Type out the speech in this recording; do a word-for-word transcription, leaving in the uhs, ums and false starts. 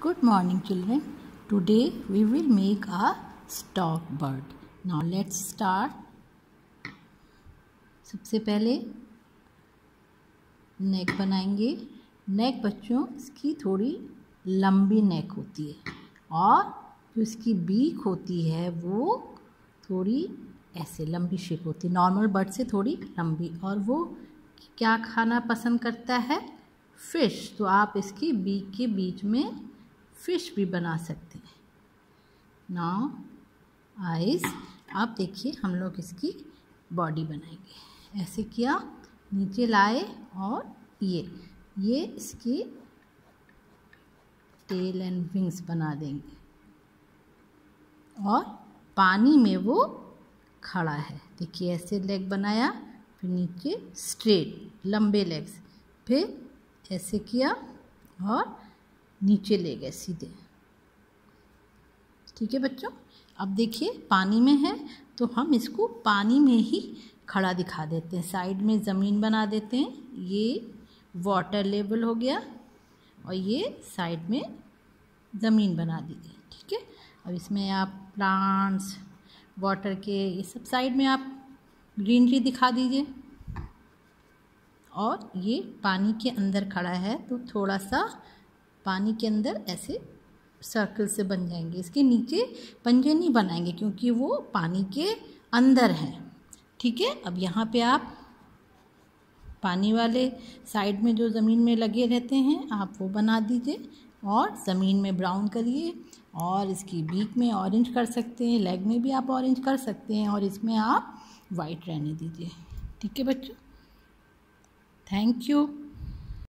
Good morning, children. Today we will make a stork bird. Now let's start. सबसे पहले नेक बनाएंगे. नेक बच्चों इसकी थोड़ी लंबी नेक होती है और जो इसकी बीक होती है वो थोड़ी ऐसे लंबी शेप होती है. नॉर्मल बर्ड से थोड़ी लंबी. और वो क्या खाना पसंद करता है? फिश. तो आप इसकी बीक के बीच में फिश भी बना सकते हैं. Now ice. आप देखिए हम लोग इसकी बॉडी बनाएंगे. ऐसे किया, नीचे लाए और ये ये इसकी टेल एंड विंग्स बना देंगे. और पानी में वो खड़ा है. देखिए ऐसे लेग बनाया, फिर नीचे स्ट्रेट लंबे लेग्स, फिर ऐसे किया और नीचे ले गए सीधे. ठीक है बच्चों. अब देखिए पानी में है तो हम इसको पानी में ही खड़ा दिखा देते हैं. साइड में ज़मीन बना देते हैं. ये वाटर लेवल हो गया और ये साइड में ज़मीन बना दीजिए. ठीक है. अब इसमें आप प्लांट्स, वाटर के ये सब साइड में आप ग्रीनरी दिखा दीजिए. और ये पानी के अंदर खड़ा है तो थोड़ा सा पानी के अंदर ऐसे सर्कल से बन जाएंगे. इसके नीचे पंजे नहीं बनाएंगे क्योंकि वो पानी के अंदर हैं. ठीक है. अब यहाँ पे आप पानी वाले साइड में जो ज़मीन में लगे रहते हैं आप वो बना दीजिए. और ज़मीन में ब्राउन करिए और इसकी बीक में ऑरेंज कर सकते हैं, लेग में भी आप ऑरेंज कर सकते हैं और इसमें आप वाइट रहने दीजिए. ठीक है बच्चों. Thank you.